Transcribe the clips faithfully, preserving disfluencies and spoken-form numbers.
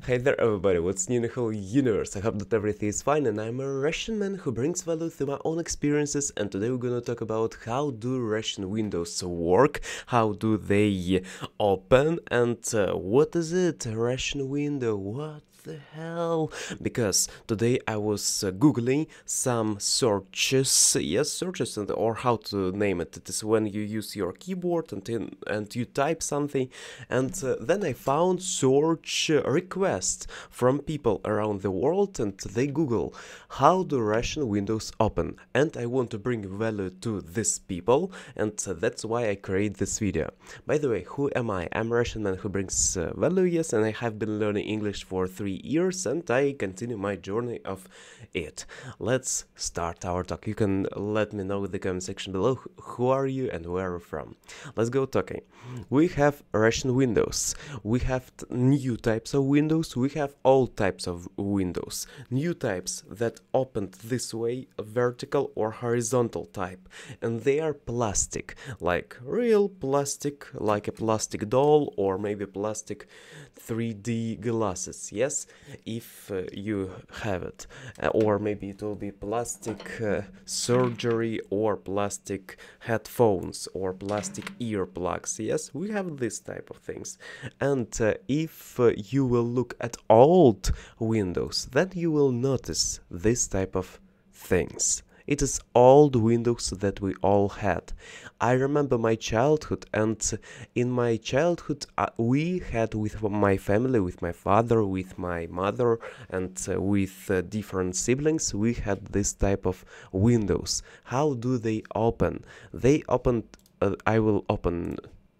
Hey there everybody, what's new in the whole universe? I hope that everything is fine, and I'm a Russian man who brings value through my own experiences, and today we're gonna talk about how do Russian windows work, how do they open, and uh, what is it, a Russian window, what the hell? Because today I was uh, googling some searches, yes, searches, and or how to name it. It is when you use your keyboard and in, and you type something, and uh, then I found search requests from people around the world, and they Google how do Russian windows open, and I want to bring value to these people, and uh, that's why I create this video. By the way, who am I? I'm a Russian man who brings uh, value, yes, and I have been learning English for three years, and I continue my journey of it. Let's start our talk. You can let me know in the comment section below who are you and where are you from. Let's go talking. We have Russian windows. We have new types of windows. We have old types of windows. New types that opened this way, vertical or horizontal type, and they are plastic, like real plastic, like a plastic doll or maybe plastic three D glasses. Yes, if uh, you have it, uh, or maybe it will be plastic uh, surgery or plastic headphones or plastic earplugs. Yes, we have this type of things. And uh, if uh, you will look at old windows, then you will notice this type of things. It is old windows that we all had. I remember my childhood, and in my childhood uh, we had with my family, with my father, with my mother, and uh, with uh, different siblings, we had this type of windows. How do they open? They open, uh, I will open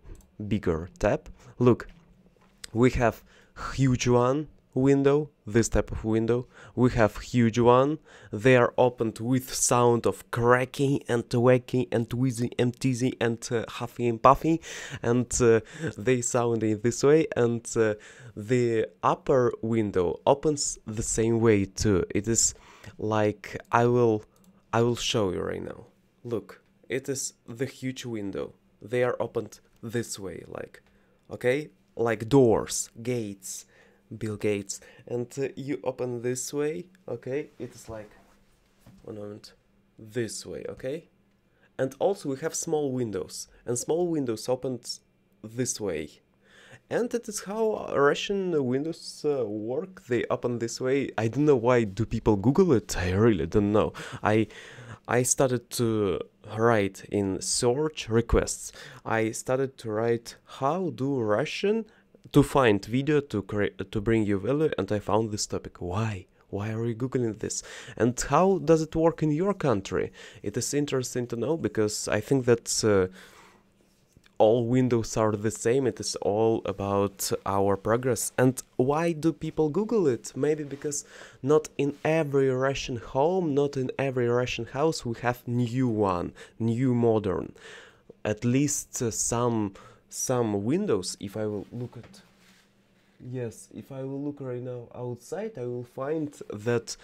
bigger tab. Look, we have huge one window, this type of window. We have huge one. They are opened with sound of cracking and whacking and wheezing and teasing and uh, huffing and puffing, and uh, they sound in this way. And uh, the upper window opens the same way too. It is like I will I will show you right now. Look, it is the huge window. They are opened this way, like, okay, like doors, gates, Bill Gates, and uh, you open this way, okay, it is like, one moment, this way, okay, and also we have small windows, and small windows opened this way, and it is how Russian windows uh, work. They open this way. I don't know why do people Google it. I really don't know. I I started to write in search requests. I started to write how do Russian to find video to create to bring you value, and I found this topic. Why? Why are you googling this? And how does it work in your country? It is interesting to know, because I think that uh, all windows are the same. It is all about our progress. And why do people Google it? Maybe because not in every Russian home, not in every Russian house we have new one, new modern. At least uh, some some windows. If I will look at, yes, if I will look right now outside, I will find that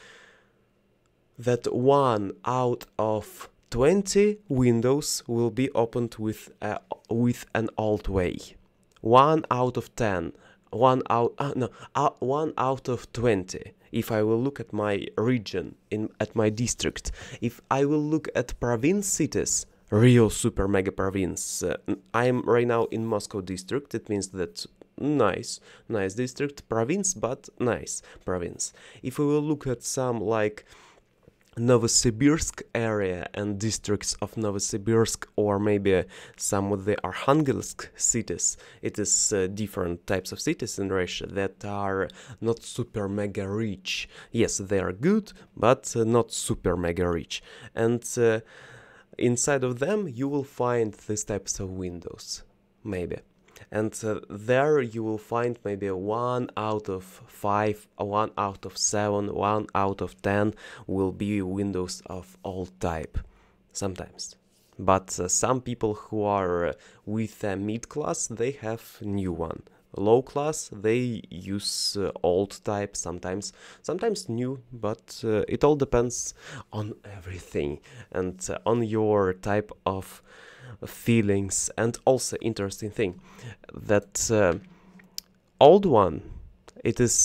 that one out of twenty windows will be opened with uh, with an old way. One out of ten, one out uh, no uh, one out of twenty. If I will look at my region, in at my district, if I will look at province cities, real super mega province. Uh, I'm right now in Moscow district. It means that nice, nice district, province, but nice province. If we will look at some like Novosibirsk area and districts of Novosibirsk, or maybe some of the Arkhangelsk cities, it is uh, different types of cities in Russia that are not super mega rich. Yes, they are good, but uh, not super mega rich. And uh, inside of them you will find these types of windows, maybe, and uh, there you will find maybe one out of five, one out of seven, one out of ten will be windows of old type sometimes. But uh, some people who are uh, with a mid class, they have new one. Low class, they use uh, old type, sometimes sometimes new, but uh, it all depends on everything and uh, on your type of feelings. And also interesting thing that uh, old one, it is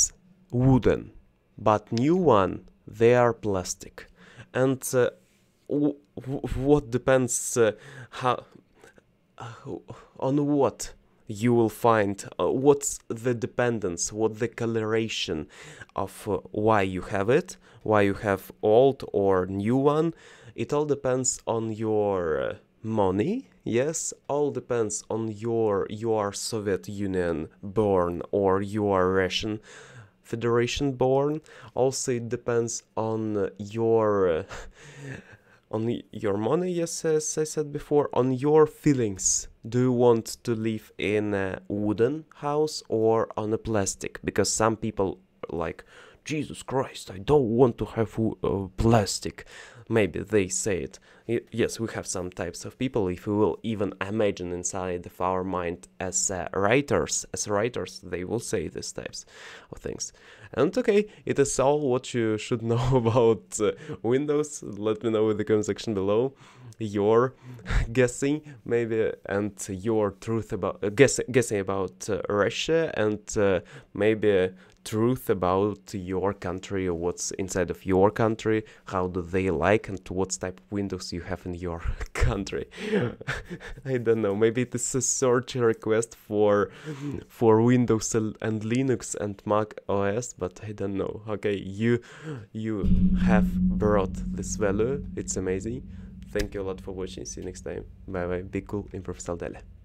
wooden, but new one, they are plastic. And uh, w what depends uh, how uh, on what you will find, uh, what's the dependence, what the coloration of uh, why you have it, why you have old or new one. It all depends on your uh, money. Yes, all depends on your you are Soviet Union born or you are Russian Federation born. Also, it depends on your uh, on your money. Yes, as I said before, on your feelings. Do you want to live in a wooden house or on a plastic? Because some people are like, Jesus Christ, I don't want to have uh, plastic. Maybe they say it. Y yes, we have some types of people. If we will even imagine inside of our mind as uh, writers, as writers, they will say these types of things. And okay, it is all what you should know about uh, Windows. Let me know in the comment section below your guessing, maybe, and your truth about uh, guess, guessing about uh, Russia, and uh, maybe truth about your country, or what's inside of your country, how do they like, and what type of Windows you have in your country. I don't know, maybe it is a search request for for Windows and Linux and Mac O S, but I don't know. Okay, you you have brought this value, it's amazing. Thank you a lot for watching, see you next time, bye bye, be cool, improv, dale.